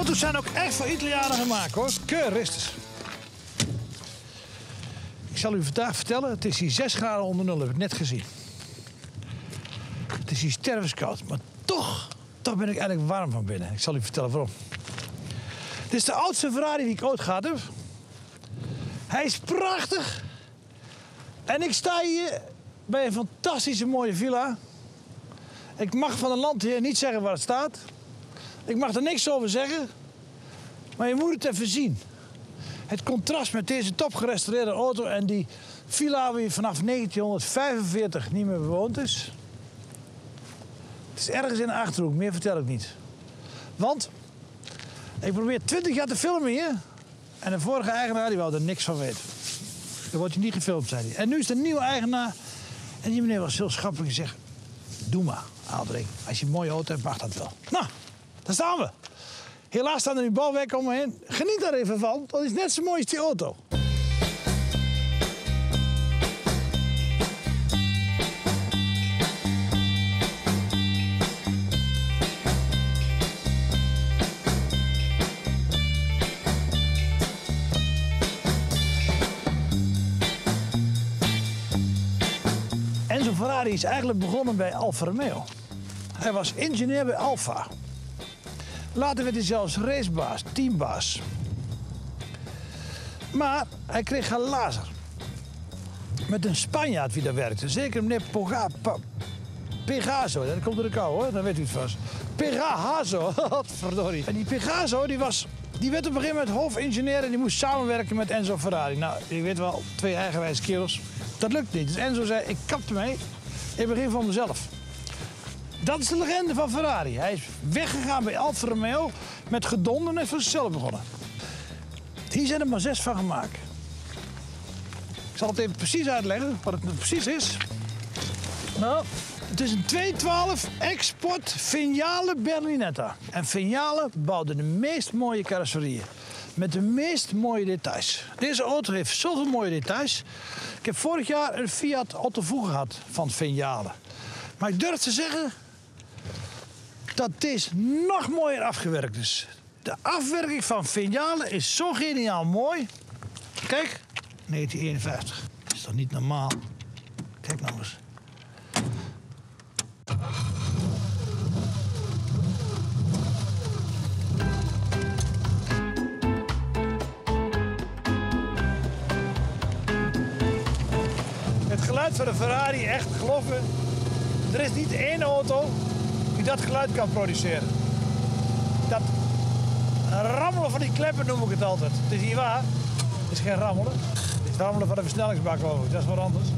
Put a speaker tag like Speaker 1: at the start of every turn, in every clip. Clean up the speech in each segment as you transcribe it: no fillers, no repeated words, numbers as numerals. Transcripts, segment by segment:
Speaker 1: auto's zijn ook echt voor Italianen gemaakt, hoor. Keuristers. Ik zal u vandaag vertellen, het is hier 6 graden onder nul, heb ik net gezien. Het is hier stervenskoud, maar toch ben ik eigenlijk warm van binnen. Ik zal u vertellen waarom. Dit is de oudste Ferrari die ik ooit gehad heb. Hij is prachtig. En ik sta hier bij een fantastische mooie villa. Ik mag van de landheer niet zeggen waar het staat. Ik mag er niks over zeggen. Maar je moet het even zien. Het contrast met deze topgerestaureerde auto en die villa die vanaf 1945 niet meer bewoond is. Het is ergens in de Achterhoek, meer vertel ik niet. Want ik probeer 20 jaar te filmen hier. En de vorige eigenaar die wou er niks van weten. Dan wordt hij niet gefilmd, zei hij. En nu is de nieuwe eigenaar. En die meneer was heel schappelijk en zegt: doe maar, Aldering. Als je een mooie auto hebt, mag dat wel. Nou, daar staan we. Helaas staan er nu bouwwerken om me heen. Geniet daar even van, dat is net zo mooi als die auto. Enzo Ferrari is eigenlijk begonnen bij Alfa Romeo. Hij was ingenieur bij Alfa. Later werd hij zelfs racebaas, teambaas. Maar hij kreeg glazer. Met een Spanjaard wie daar werkte. Zeker meneer Pegaso. Dat komt door de kou, hoor. Dan weet u het vast. Pegaso. Verdorie. En die Pegaso die werd op een gegeven moment hoofdingenieur en die moest samenwerken met Enzo Ferrari. Nou, je weet wel, 2 eigenwijze kerels. Dat lukt niet. Dus Enzo zei, ik kap ermee. Ik begin van mezelf. Dat is de legende van Ferrari. Hij is weggegaan bij Alfa Romeo met gedonder en heeft voor zichzelf begonnen. Hier zijn er maar 6 van gemaakt. Ik zal het even precies uitleggen wat het nu precies is. Nou, het is een 212 Export Vignale Berlinetta. En Vignale bouwde de meest mooie carrosserieën. Met de meest mooie details. Deze auto heeft zoveel mooie details. Ik heb vorig jaar een Fiat Otto gehad van Vignale. Maar ik durf te zeggen dat deze nog mooier afgewerkt is. De afwerking van Vignale is zo geniaal mooi. Kijk, 1951. Dat is toch niet normaal? Kijk nou eens. Het geluid van de Ferrari, echt, geloof me. Er is niet één auto die dat geluid kan produceren. Dat rammelen van die kleppen noem ik het altijd. Het is niet waar. Het is geen rammelen. Het is rammelen van de versnellingsbak over. Dat is wat anders.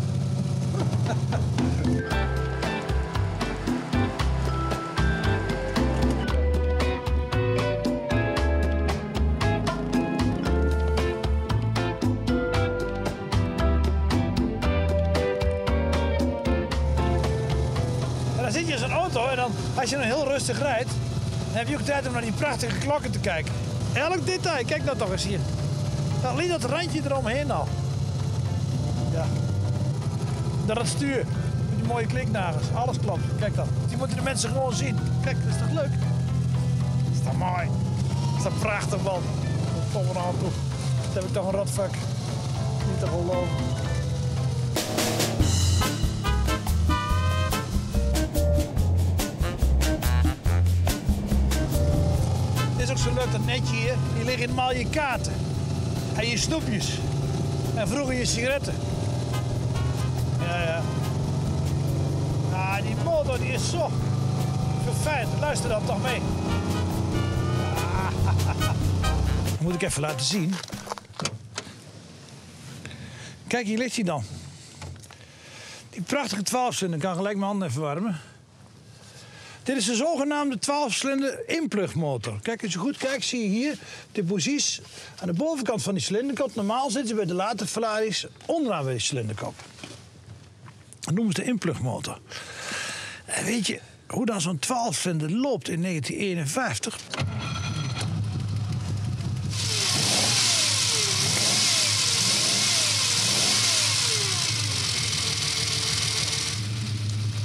Speaker 1: Dan zit je in zo'n auto en dan, als je dan heel rustig rijdt, dan heb je ook tijd om naar die prachtige klokken te kijken. Elk detail, kijk nou toch eens hier. Alleen dat randje eromheen al. Ja. Dat het stuur, met die mooie kliknagels, alles klopt. Kijk dan. Die moeten de mensen gewoon zien. Kijk, dat is toch leuk? Dat is toch mooi? Dat is toch prachtig, man. Kom maar aan toe. Dat heb ik toch een rotvak. Niet te geloven. Het is ook zo leuk, dat netje hier. Hier liggen helemaal je kaarten. En je snoepjes. En vroeger je sigaretten. Ja. Ah, die motor die is zo verfijnd. Luister dan toch mee. Dat moet ik even laten zien. Kijk, hier ligt hij dan. Die prachtige 12-cilinder. Ik kan gelijk mijn handen even warmen. Dit is de zogenaamde 12-cilinder inplugmotor. Kijk, als je goed kijkt, zie je hier de bogies aan de bovenkant van die cilinderkop. Normaal zitten ze bij de late Ferraris onderaan bij die cilinderkop. Dat noemen ze de inplugmotor. En weet je hoe dan zo'n 12-cilinder loopt in 1951?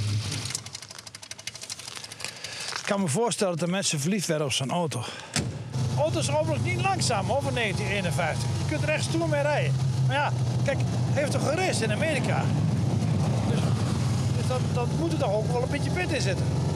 Speaker 1: Ik kan me voorstellen dat de mensen verliefd werden op zo'n auto. auto is overigens niet langzaam hoor, van 1951. Je kunt er echt stoer mee rijden. Maar ja, kijk, hij heeft toch geraced in Amerika. Dus dat moet er toch ook wel een beetje pit in zitten.